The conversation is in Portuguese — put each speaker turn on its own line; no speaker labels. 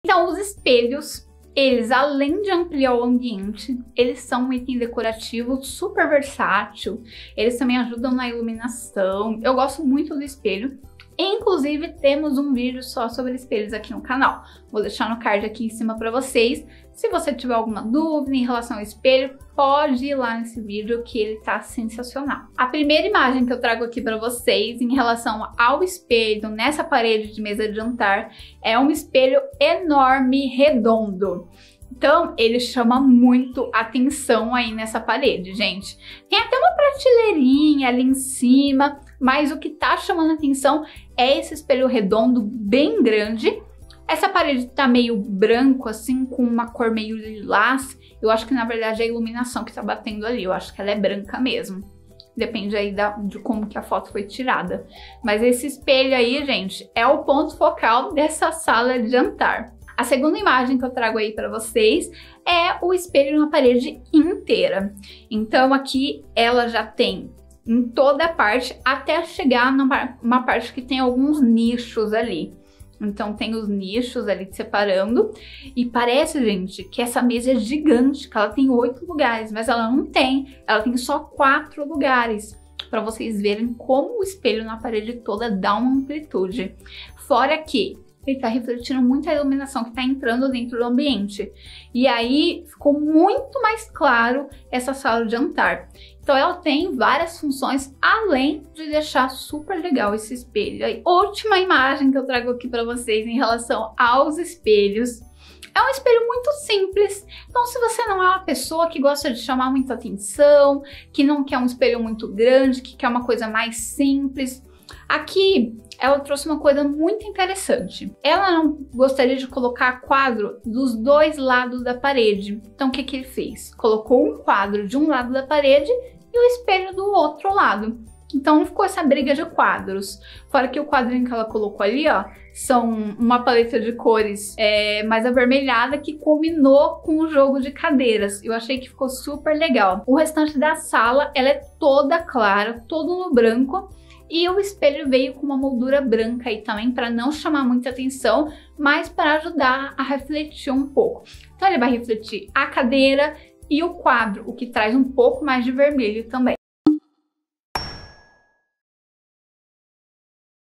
Então, os espelhos, eles, além de ampliar o ambiente, eles são um item decorativo super versátil. Eles também ajudam na iluminação. Eu gosto muito do espelho. Inclusive, temos um vídeo só sobre espelhos aqui no canal. Vou deixar no card aqui em cima para vocês. Se você tiver alguma dúvida em relação ao espelho, pode ir lá nesse vídeo que ele tá sensacional. A primeira imagem que eu trago aqui para vocês em relação ao espelho nessa parede de mesa de jantar é um espelho enorme, redondo. Então, ele chama muito atenção aí nessa parede, gente. Tem até uma prateleirinha ali em cima, mas o que tá chamando atenção é esse espelho redondo bem grande. Essa parede tá meio branco, assim, com uma cor meio lilás. Eu acho que, na verdade, é a iluminação que tá batendo ali. Eu acho que ela é branca mesmo. Depende aí de como que a foto foi tirada. Mas esse espelho aí, gente, é o ponto focal dessa sala de jantar. A segunda imagem que eu trago aí para vocês é o espelho na parede inteira. Então aqui ela já tem em toda a parte até chegar numa parte que tem alguns nichos ali. Então tem os nichos ali separando e parece, gente, que essa mesa é gigante, que ela tem 8 lugares, mas ela não tem, ela tem só 4 lugares. Para vocês verem como o espelho na parede toda dá uma amplitude. Fora que ele tá refletindo muito a iluminação que tá entrando dentro do ambiente. E aí ficou muito mais claro essa sala de jantar. Então ela tem várias funções, além de deixar super legal esse espelho. Aí, última imagem que eu trago aqui para vocês em relação aos espelhos. É um espelho muito simples, então se você não é uma pessoa que gosta de chamar muita atenção, que não quer um espelho muito grande, que quer uma coisa mais simples, aqui ela trouxe uma coisa muito interessante. Ela não gostaria de colocar quadro dos dois lados da parede. Então o que que ele fez? Colocou um quadro de um lado da parede e o espelho do outro lado. Então não ficou essa briga de quadros. Fora que o quadrinho que ela colocou ali, ó, são uma paleta de cores mais avermelhada que combinou com o jogo de cadeiras. Eu achei que ficou super legal. O restante da sala, ela é toda clara, todo no branco. E o espelho veio com uma moldura branca aí também para não chamar muita atenção, mas para ajudar a refletir um pouco. Então ele vai refletir a cadeira e o quadro, o que traz um pouco mais de vermelho também.